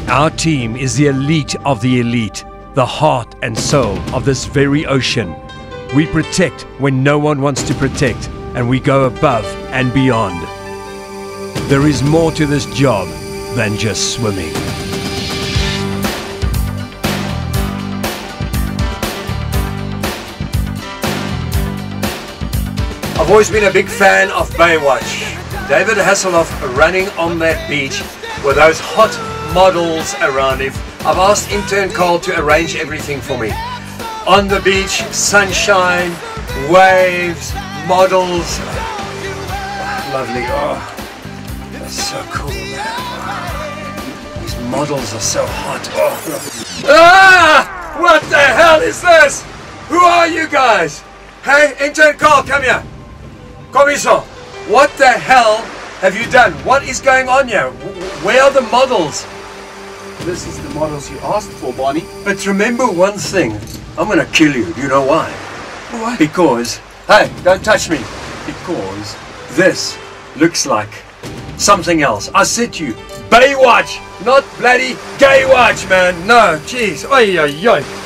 Our team is the elite of the elite, the heart and soul of this very ocean. We protect when no one wants to protect, and we go above and beyond. There is more to this job than just swimming. I've always been a big fan of Baywatch. David Hasselhoff running on that beach with those hot models around him. I've asked intern Carl to arrange everything for me. On the beach, sunshine, waves, models. Lovely. Oh, that's so cool, man. These models are so hot. Oh. Ah! What the hell is this? Who are you guys? Hey, intern Carl, come here. Come here, sir. What the hell have you done? What is going on here? Where are the models? This is the models you asked for, Barney. But remember one thing. I'm gonna kill you. Do you know why? Why? Because, hey, don't touch me. Because this looks like something else. I said to you, Baywatch, not bloody Gaywatch, man. No, jeez. Oi, oi, oi.